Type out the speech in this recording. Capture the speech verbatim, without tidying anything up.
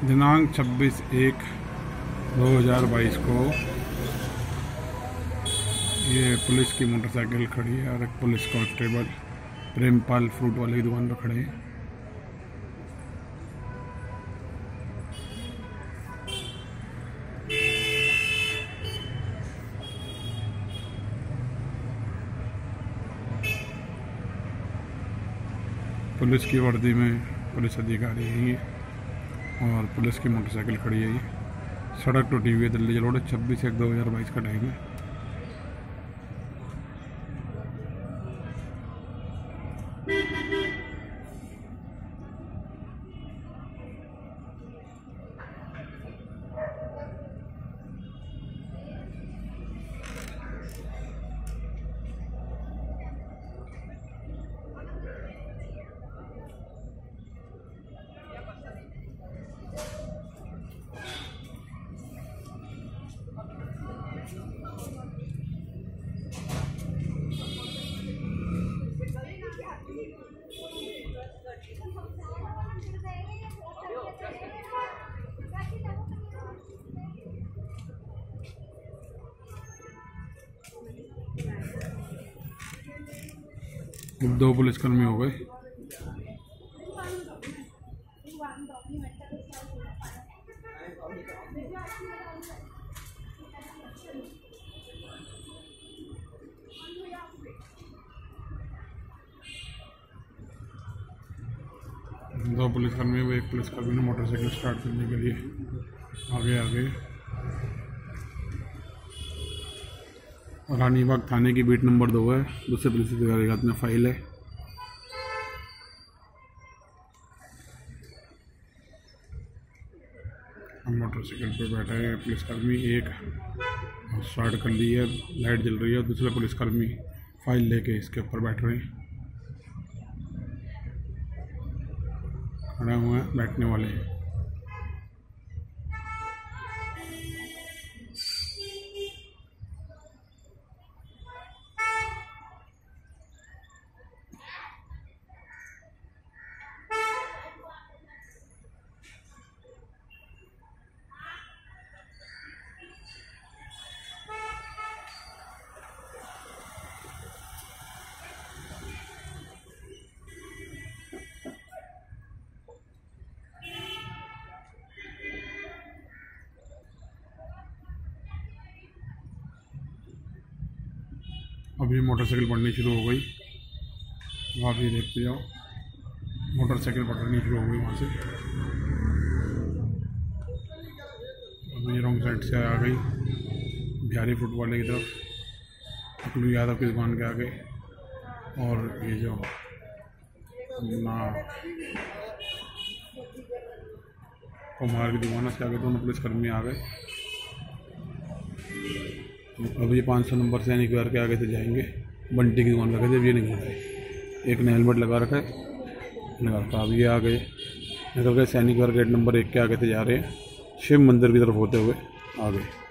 दिनांक छब्बीस एक दो हज़ार बाईस को ये पुलिस की मोटरसाइकिल खड़ी है और एक पुलिस कांस्टेबल प्रेमपाल फ्रूट वाले की दुकान पर खड़े हैं। पुलिस की वर्दी में पुलिस अधिकारी है ये और पुलिस की मोटरसाइकिल खड़ी है। ये सड़क टूटी हुई है दिल्ली रोड। छब्बीस एक दो हज़ार बाईस का टाइम है। दो पुलिसकर्मी हो गए। दो पुलिसकर्मी एक पुलिसकर्मी ने मोटरसाइकिल स्टार्ट करने के लिए आगे आगे रानीबाग थाने की बीट नंबर दो है। दूसरे पुलिस अधिकारी के हाथ में फाइल है। मोटरसाइकिल पे बैठा है पुलिसकर्मी। एक स्टार्ट कर ली है, लाइट जल रही है। दूसरे पुलिसकर्मी फाइल लेके इसके ऊपर बैठ रहे हैं, खड़े हुए हैं, बैठने वाले हैं। अभी मोटरसाइकिल पढ़नी शुरू हो गई। वहाँ भी देखते जाओ, मोटरसाइकिल पकड़नी शुरू हो गई वहाँ से। अभी रॉन्ग साइड से आ गई बिहारी फ्रूट वाले की तरफ, अकलू यादव की दुकान के आगे। और ये जो ना कुमार की दुकान है उसके आगे दोनों पुलिसकर्मी आ गए। अब ये पाँच सौ नंबर से निकल के आगे से जाएंगे। बंटी की दुकान लगा जब ये निकल गए। एक ने हेलमेट लगा रखा है, लगा रखा। अब ये आ गए, निकल गए सैनिक गेट नंबर एक के आगे से जा रहे हैं। शिव मंदिर की तरफ होते हुए आ गए।